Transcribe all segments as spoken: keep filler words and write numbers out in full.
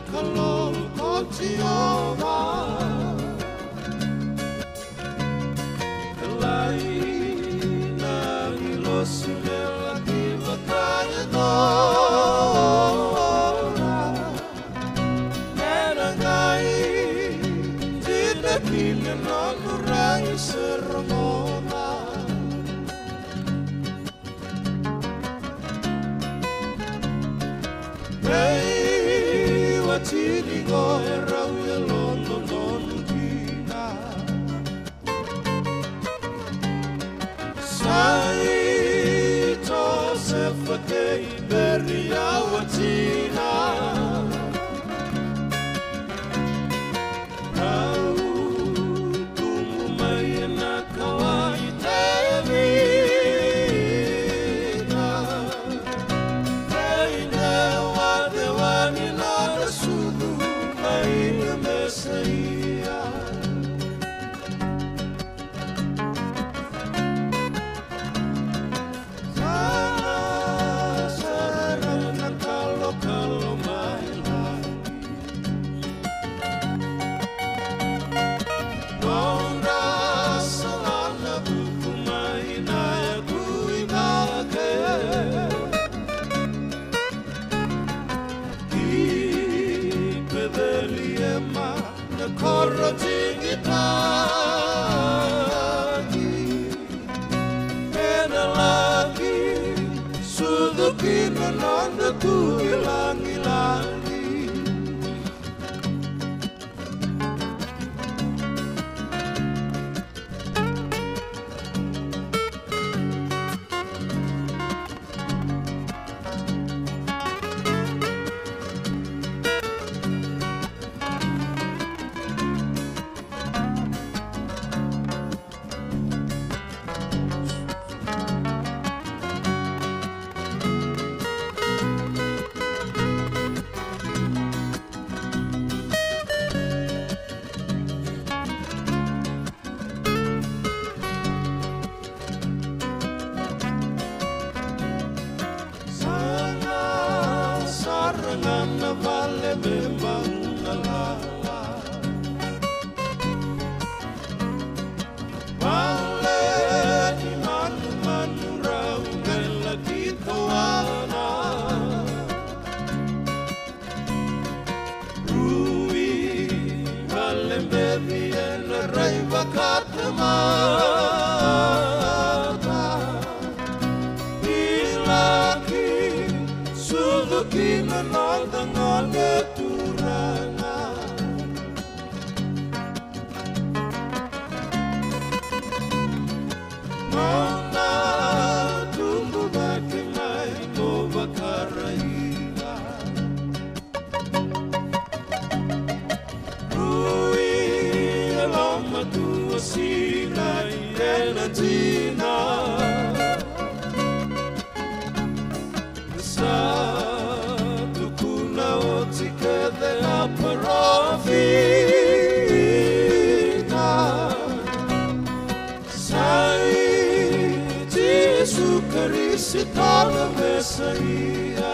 Nabukalou Kotiova Talei na ilosulela Voqa Kei Nabukalou Sermona Hey, watini go erau ya lono lono kina Sai to se fakei beria watina Corro tingitaki Pena lagi Suduki menanda ku ilang-ilangi Nana vale memang nalala Vale di manu-manu rau Gela kita wana Rui vale bebi ena rai vakata mata Ilaki Suduki menolda ngone turana Nona tumbuh bakimai mo bakarahila Rui alama tua sinai enatina Parafina Sai Jesu Christa la Messiah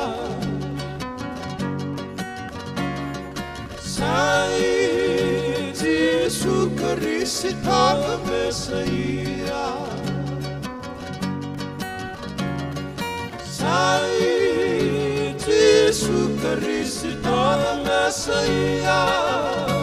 Sai Jesu Christa la Messiah Sai Jesu Christa la Messiah